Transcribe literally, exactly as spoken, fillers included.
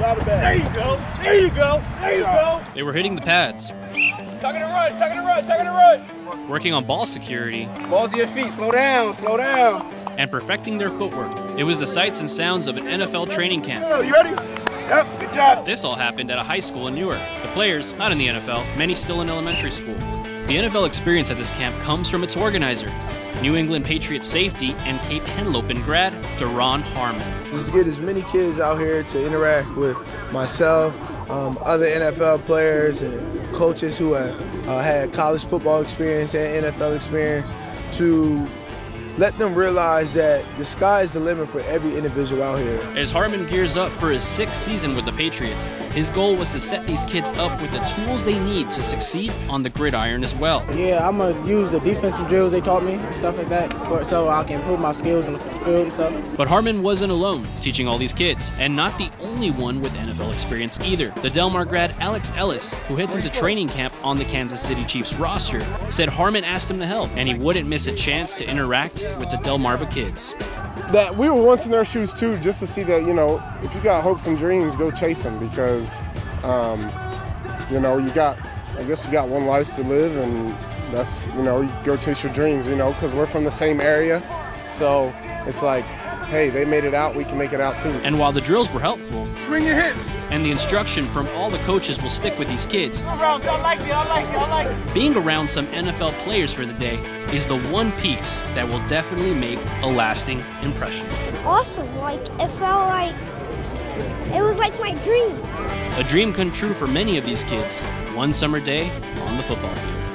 There you go. There you go. There you go. They were hitting the pads, Tucking and run, tucking and run, tucking and run. working on ball security, Balls to your feet. Slow down, slow down. and perfecting their footwork. It was the sights and sounds of an N F L training camp. Oh, you ready? Yep, good job. This all happened at a high school in Newark. The players, not in the N F L, many still in elementary school. The N F L experience at this camp comes from its organizer, New England Patriots safety and Cape Henlopen grad, Deron Harmon. Just get as many kids out here to interact with myself, um, other N F L players and coaches who have uh, had college football experience and N F L experience, to let them realize that the sky is the limit for every individual out here. As Harmon gears up for his sixth season with the Patriots, his goal was to set these kids up with the tools they need to succeed on the gridiron as well. Yeah, I'm going to use the defensive drills they taught me and stuff like that for, so I can improve my skills in the field and stuff. But Harmon wasn't alone teaching all these kids, and not the only one with N F L experience either. The Delaware grad Alex Ellis, who heads into training camp on the Kansas City Chiefs roster, said Harmon asked him to help, and he wouldn't miss a chance to interact with the Delmarva kids. That we were once in their shoes too, just to see that, you know, if you got hopes and dreams, go chase them, because, um, you know, you got, I guess you got one life to live, and that's, you know, you go chase your dreams, you know, because we're from the same area. So it's like, hey, they made it out, we can make it out too. And while the drills were helpful, Swing your hips. and the instruction from all the coaches will stick with these kids, I like it, I like it, I like it. being around some N F L players for the day is the one piece that will definitely make a lasting impression. Awesome, like it felt like it was like my dream. A dream come true for many of these kids, one summer day on the football field.